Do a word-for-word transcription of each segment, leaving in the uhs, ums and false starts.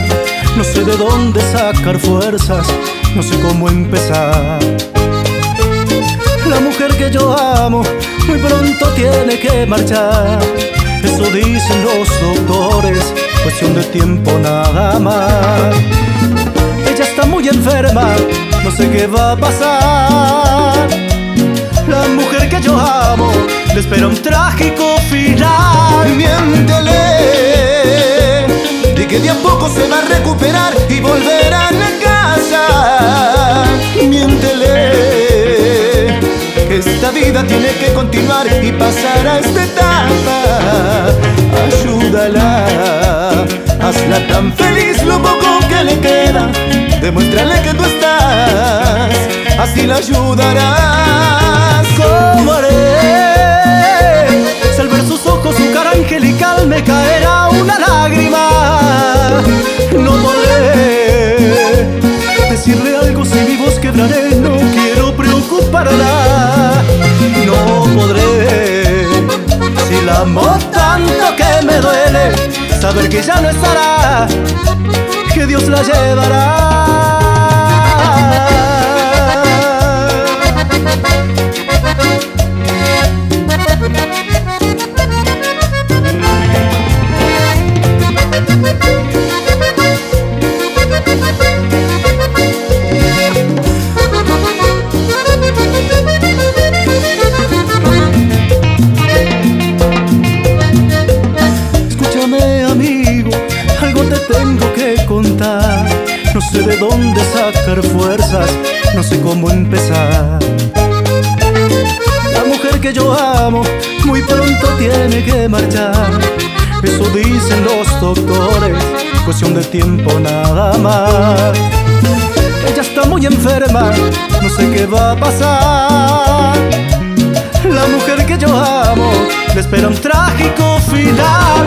no sé de dónde sacar fuerzas, no sé cómo empezar. La mujer que yo amo muy pronto tiene que marchar, eso dicen los doctores, cuestión de tiempo nada más. Ella está muy enferma, no sé qué va a pasar. La mujer que yo amo le espera un trágico final. Miéntele, di que de a poco se va a recuperar y volverá a la casa. Miéntele, que esta vida tiene que continuar y pasar a esta etapa. Ayúdala, hazla tan feliz lo poco que le queda. Demuéstrale que tú estás, así la ayudarás. ¿Cómo haré? Si al ver sus ojos, su cara angelical, me caerá una lágrima. No podré decirle algo si mi voz quebraré. No quiero preocuparla. No podré, si la amo tanto que me duele saber que ya no estará, que Dios la llevará. Escúchame, amigo, algo te tengo que contar. No sé de dónde sacar fuerzas, no sé cómo empezar. La mujer que yo amo muy pronto tiene que marchar, eso dicen los doctores, cuestión de tiempo nada más. Ella está muy enferma, no sé qué va a pasar. La mujer que yo amo le espera un trágico final.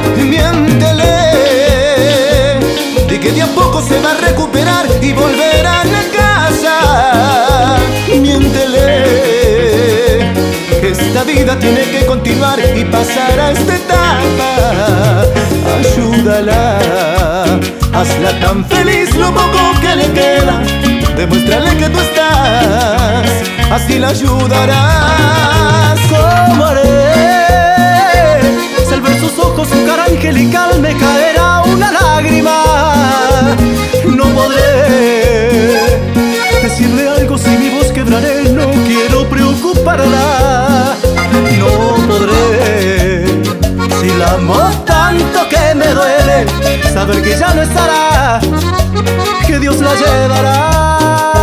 Miéntele, di que de a poco se va a recuperar y volverá a la casa. Miéntele, que esta vida tiene que continuar y pasar a esta etapa. Ayúdala, hazla tan feliz lo poco que le queda. Demuéstrale que tú estás, así la ayudarás. ¿Cómo haré? Si al ver sus ojos, su cara angelical, me caerá una lágrima. No podré decirle algo si mi voz quebraré. No quiero preocuparla. No podré, si la amo tanto que me duele saber que ya no estará, que Dios la llevará.